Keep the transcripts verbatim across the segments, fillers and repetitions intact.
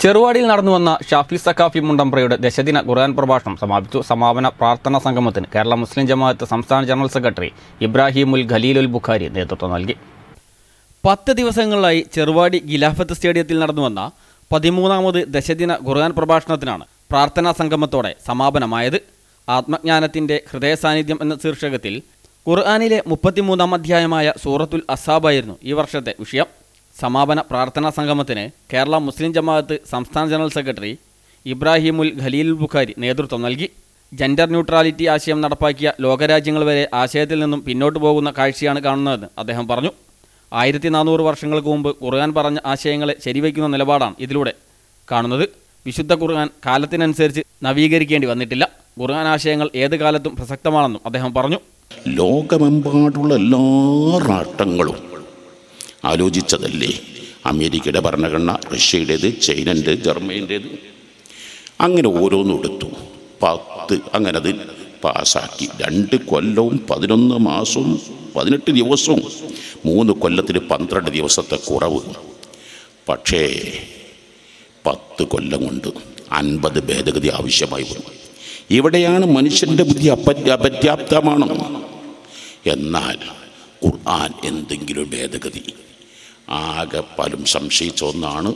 ചെറുവാടിയിൽ നടന്നു വന്ന ഷാഫി സഖാഫി മുണ്ടമ്പ്രയുടെ ദശദിന ഖുർആൻ പ്രഭാഷണം സമാപിച്ചു. സമാപന പ്രാർത്ഥനാ സംഗമത്തിന് കേരള മുസ്ലിം ജമാഅത്ത് സംസ്ഥാന ജനറൽ സെക്രട്ടറി ഇബ്രാഹിമുൽ ഖലീലുൽ ബുഖാരി നേതൃത്വം നൽകി. പത്ത് ദിവസങ്ങളിലായി ചെറുവാടി ഖിലാഫത്ത് സ്റ്റേഡിയത്തിൽ നടന്നുവന്ന പതിമൂന്നാമത് ദശദിന ഖുർആൻ പ്രഭാഷണത്തിനാണ് പ്രാർത്ഥനാ സംഗമത്തോടെ സമാപനമായത്. ആത്മജ്ഞാനത്തിന്റെ ഹൃദയ സാന്നിധ്യം എന്ന ശീർഷകത്തിൽ ഖുർആനിലെ മുപ്പത്തിമൂന്നാം അധ്യായമായ സൂറത്തുൽ അസാബായിരുന്നു ഈ വർഷത്തെ വിഷയം. സമാപന പ്രാർത്ഥനാ സംഗമത്തിന് കേരള മുസ്ലിം ജമാഅത്ത് സംസ്ഥാന ജനറൽ സെക്രട്ടറി ഇബ്രാഹിമുൽ ഖലീലുൽ ബുഖാരി നേതൃത്വം നൽകി. ജെൻഡർ ന്യൂട്രാലിറ്റി ആശയം നടപ്പാക്കിയ ലോകരാജ്യങ്ങൾ വരെ ആശയത്തിൽ നിന്നും പിന്നോട്ട് പോകുന്ന കാഴ്ചയാണ് കാണുന്നതെന്ന് അദ്ദേഹം പറഞ്ഞു. ആയിരത്തി നാനൂറ് വർഷങ്ങൾക്ക് മുമ്പ് ഖുർആൻ പറഞ്ഞ ആശയങ്ങളെ ശരിവയ്ക്കുന്ന നിലപാടാണ് ഇതിലൂടെ കാണുന്നത്. വിശുദ്ധ ഖുർആൻ കാലത്തിനനുസരിച്ച് നവീകരിക്കേണ്ടി വന്നിട്ടില്ല. ഖുർആൻ ആശയങ്ങൾ ഏത് കാലത്തും പ്രസക്തമാണെന്നും അദ്ദേഹം പറഞ്ഞു. ലോകമെമ്പാടുള്ള എല്ലാ രാഷ്ട്രങ്ങളും ആലോചിച്ചതല്ലേ അമേരിക്കയുടെ ഭരണഘടന, റഷ്യയുടേത്, ചൈനൻ്റെ, ജർമ്മനിൻ്റേത്, അങ്ങനെ ഓരോന്നും എടുത്തു. പത്ത് അങ്ങനെ അത് പാസ്സാക്കി. രണ്ട് കൊല്ലവും പതിനൊന്ന് മാസവും പതിനെട്ട് ദിവസവും മൂന്ന് കൊല്ലത്തിന് പന്ത്രണ്ട് ദിവസത്തെ കുറവ്. പക്ഷേ പത്ത് കൊല്ലം കൊണ്ട് അൻപത് ഭേദഗതി ആവശ്യമായി വന്നു. ഇവിടെയാണ് മനുഷ്യൻ്റെ ബുദ്ധി അപര്യ അപര്യാപ്തമാണ്. എന്നാൽ ഖുർആൻ എന്തെങ്കിലും ഭേദഗതി ആകെ പലരും സംശയിച്ച ഒന്നാണ്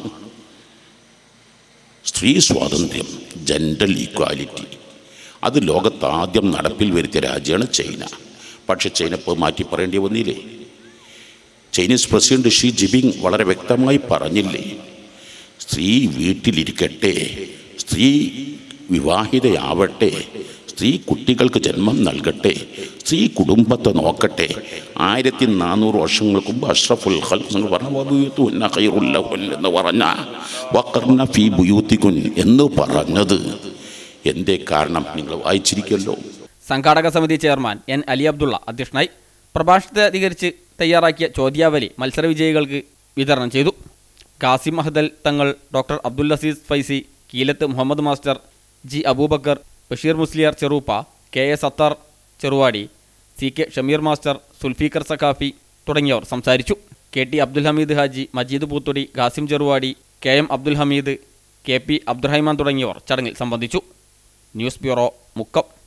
സ്ത്രീ സ്വാതന്ത്ര്യം, ജെൻഡർ ഈക്വാലിറ്റി. അത് ലോകത്താദ്യം നടപ്പിൽ വരുത്തിയ രാജ്യമാണ് ചൈന. പക്ഷെ ചൈന ഇപ്പോൾ മാറ്റി പറയേണ്ടി വന്നില്ലേ? ചൈനീസ് പ്രസിഡന്റ് ഷീ ജിൻപിങ് വളരെ വ്യക്തമായി പറഞ്ഞില്ലേ, സ്ത്രീ വീട്ടിലിരിക്കട്ടെ, സ്ത്രീ വിവാഹിതയാവട്ടെ, സ്ത്രീ കുട്ടികൾക്ക് ജന്മം നൽകട്ടെ, സ്ത്രീ കുടുംബത്തെ നോക്കട്ടെ. ആയിരത്തി നാനൂറ് വർഷങ്ങൾക്ക് മുമ്പ് അഷ്റഫുൽ ഖൽഖ് എന്ന് പറഞ്ഞ വഖർന ഫീ ബുയൂത്തികുൻ എന്ന് പറഞ്ഞത് എന്തേ കാരണം നിങ്ങൾ വായിച്ചിരിക്കല്ലോ. സംഘാടക സമിതി ചെയർമാൻ എൻ അലി അബ്ദുള്ള അധ്യക്ഷനായി. പ്രഭാഷണത്തെ അധികരിച്ച് തയ്യാറാക്കിയ ചോദ്യാവലി മത്സര വിജയികൾക്ക് വിതരണം ചെയ്തു. Khasim Ahdal Thangal, doctor Abdul Aziz Faizi, Keelath Muhammad master, G Aboobacker, Basheer Musliyar Cheruppa, K A Sathar Cheruvadi, C K Shameer master, Sulfikar Saqafi തുടങ്ങിയവർ സംസാരിച്ചു. K T Abdul Hameed Haji, Majeed Poothodi, Khasim Cheruvadi, K M Abdul Hameed, K P Abdurahman തുടങ്ങിയവർ ചടങ്ങിൽ സംബന്ധിച്ചു. News bureau, Mukkam.